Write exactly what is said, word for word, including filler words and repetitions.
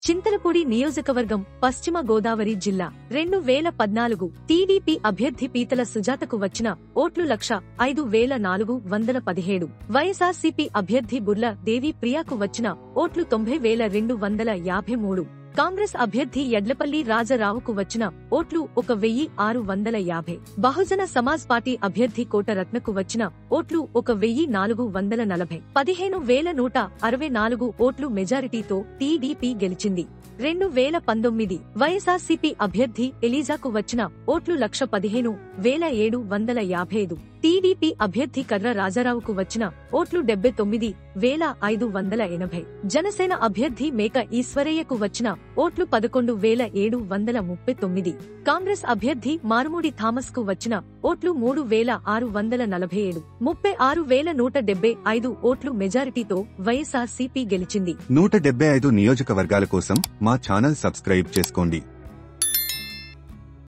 చింతలపూడి నియోజకవర్గం పశ్చిమ గోదావరి జిల్లా రెండు వేల పద్నాలుగు టీడీపీ అభ్యర్థి పీతల సుజాతకు వచ్చిన ఓట్లు లక్ష ఐదు వేల నాలుగు వందల పదిహేడు. వైఎస్ఆర్సీపీ అభ్యర్థి బుర్ల దేవి ప్రియాకు వచ్చిన ఓట్లు తొంభై వేల రెండు వందల యాభై మూడు. కాంగ్రెస్ అభ్యర్థి యడ్లపల్లి రాజారావుకు వచ్చిన ఓట్లు ఒక వెయ్యి ఆరు వందల యాభై. బహుజన సమాజ్ పార్టీ అభ్యర్థి కోట రత్నకు వచ్చిన ఓట్లు ఒక వెయ్యి నాలుగు వందల నలభై. పదిహేను వేల నూట అరవై నాలుగు ఓట్లు మెజారిటీతో టీడీపీ గెలిచింది. రెండు వేల పంతొమ్మిది వైఎస్ఆర్సీపీ అభ్యర్థి ఎలీజాకు వచ్చిన ఓట్లు లక్ష పదిహేను వేల ఏడు వందల యాభై ఐదు. టీడీపీ అభ్యర్థి కర్ర రాజారావుకు వచ్చిన ఓట్లు డెబ్బై తొమ్మిది వేల ఐదు వందల ఎనభై. జనసేన అభ్యర్థి మేక ఈశ్వరయ్యకు వచ్చిన ఓట్లు పదకొండు వేల ఏడు వందల ముప్పై తొమ్మిది. కాంగ్రెస్ అభ్యర్థి మారుమూడి థామస్ కు వచ్చిన ఓట్లు మూడు వేల ఆరు వందల నలభై ఏడు. ముప్పై ఆరు వేల నూట డెబ్బై ఐదు ఓట్లు మెజారిటీతో వైఎస్ఆర్సీపీ గెలిచింది. నూట డెబ్బై ఐదు నియోజకవర్గాల కోసం మా ఛానల్ సబ్స్క్రైబ్ చేసుకోండి.